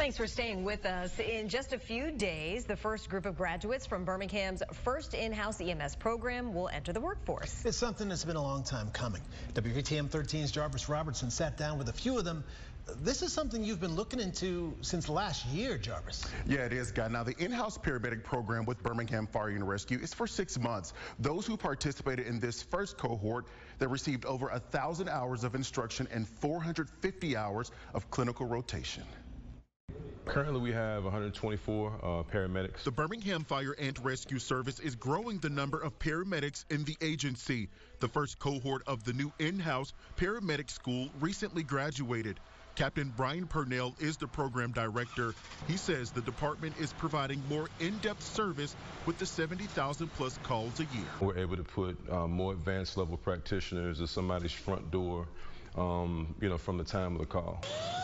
Thanks for staying with us. In just a few days, the first group of graduates from Birmingham's first in-house EMS program will enter the workforce. It's something that's been a long time coming. WKTM 13's Jarvis Robertson sat down with a few of them. This is something you've been looking into since last year, Jarvis. Yeah, it is, Guy. Now, the in-house paramedic program with Birmingham Fire and Rescue is for 6 months. Those who participated in this first cohort, they received over 1,000 hours of instruction and 450 hours of clinical rotation. Currently, we have 124 paramedics. The Birmingham Fire and Rescue Service is growing the number of paramedics in the agency. The first cohort of the new in-house paramedic school recently graduated. Captain Brian Purnell is the program director. He says the department is providing more in-depth service with the 70,000 plus calls a year. We're able to put more advanced level practitioners at somebody's front door, from the time of the call.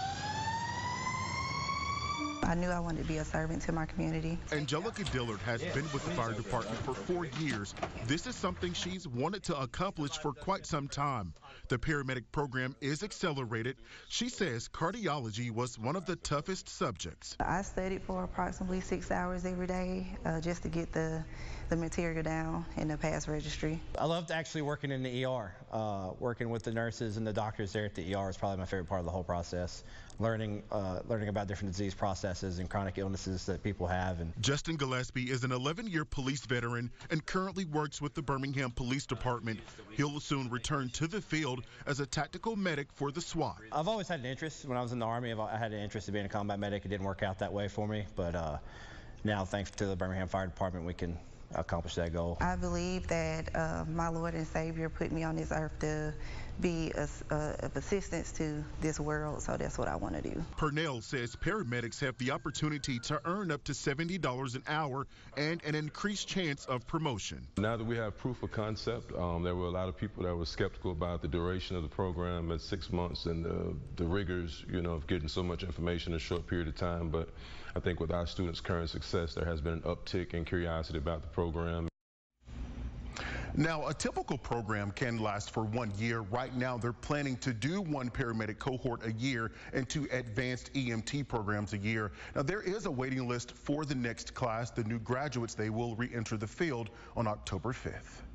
I knew I wanted to be a servant to my community. Angelica Dillard has been with the fire department for 4 years. This is something she's wanted to accomplish for quite some time. The paramedic program is accelerated. She says cardiology was one of the toughest subjects. I studied for approximately 6 hours every day just to get the material down in the pass registry. I loved actually working in the ER. Working with the nurses and the doctors there at the ER is probably my favorite part of the whole process. Learning about different disease processes and chronic illnesses that people have. And Justin Gillespie is an 11-year police veteran and currently works with the Birmingham Police Department. He'll soon return to the field as a tactical medic for the SWAT. I've always had an interest. When I was in the Army, I had an interest in being a combat medic. It didn't work out that way for me, but now thanks to the Birmingham Fire Department, we can accomplish that goal. I believe that my Lord and Savior put me on this earth to be of assistance to this world, so that's what I want to do. Purnell says paramedics have the opportunity to earn up to $70 an hour and an increased chance of promotion. Now that we have proof of concept, there were a lot of people that were skeptical about the duration of the program at 6 months and the rigors, of getting so much information in a short period of time. But I think with our students' current success, there has been an uptick in curiosity about the program. Now, a typical program can last for 1 year. Right now, they're planning to do 1 paramedic cohort a year and 2 advanced EMT programs a year. Now, there is a waiting list for the next class. The new graduates, they will re-enter the field on October 5th.